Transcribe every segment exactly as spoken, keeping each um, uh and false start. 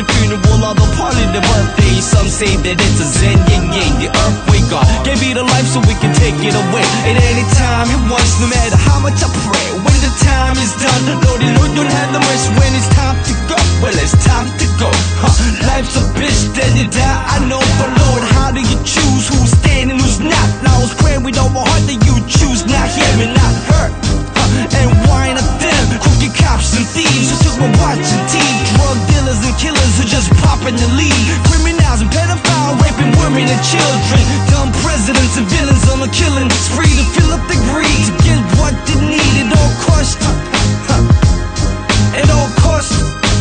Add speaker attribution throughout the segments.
Speaker 1: the funeral, all the party, the birthday. Some say that it's a zen, ying, yang, the earthway. God gave me the life so we can take it away at any time He wants, no matter how much I pray. When the time is done, Lordy, Lord, don't have the mercy. When it's time to go, well, it's time to go. Huh. Life's a bitch, then you die, I know, but Lord, how do you choose who's staying and who's not? Now I was praying with all my heart that you choose not him and not her. Huh. And why not them? Crooked cops and thieves who took my watch and teeth. Drug dealers and killers who just pop in the lead. Criminals and pedophiles raping women and children. Dumb presidents and villains on a killing spree to fill up the greed, to get what they need at all cost. At all cost.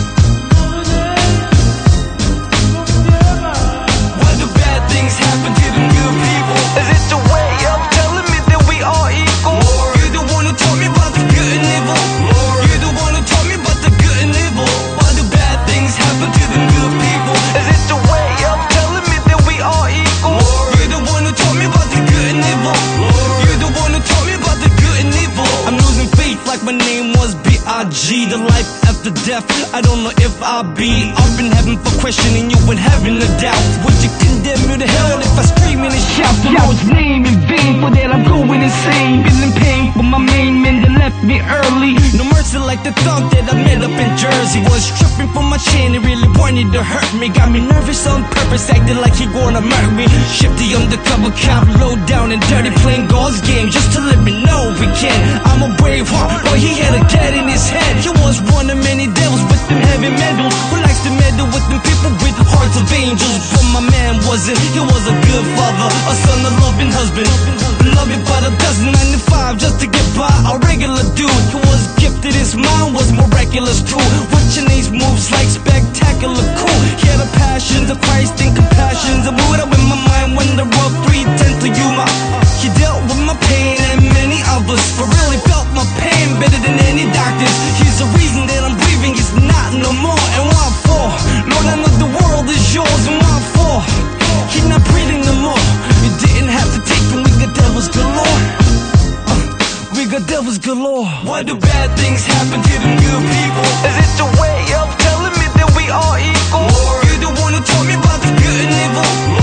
Speaker 1: Why do bad things happen to the good people? Is it the way of telling me that we are equal? Lord, you're the one who taught me about the good and evil. Lord, you're the one who taught me about the good and evil. Why do bad things happen to the good people? Is it the way of telling me that we are equal? Lord, you're the one who taught me about the good and evil. Lord, you're the one who taught me about the good and evil. I'm losing faith like my name was B I G. The life after death, I don't know if I'll be up in heaven for questioning you and having a doubt. Would you condemn me to hell if I scream and shout the Lord's name in vain? For that I'm going insane, feeling pain for my main men that left me early. No mercy like the thug that I met up in Jersey. Was tripping for my chain, he really wanted to hurt me. Got me nervous on purpose, acting like he gonna murder me. Shipped the undercover cop, low down and dirty, playing God's game just to let me know we can. I'm a brave heart, boy, he had a cat in his head. He was one of many devils with them heavy medals, who likes to meddle with them people with hearts of angels. But my man wasn't, he was a good father, a son, a loving husband. Love it but a dozen ninety-five just to get by, a regular dude. He was gifted, his mind was miraculous too. Watching these moves like spectacular cool. He had a passion, the Christ and compassion. The Buddha in my mind when the world three ten to you. My, he dealt with my pain and many others, but really felt my pain better than any doctors. He's the reason that I'm breathing, it's not no more. And what for? Lord, I know the world is yours, and what for? He's not breathing no more. You didn't have to take him, we got devils galore. uh, We got devils galore. Why do bad things happen to them good people? Is it the way of telling me that we are equal? Lord, you're the one who taught me about the good and evil.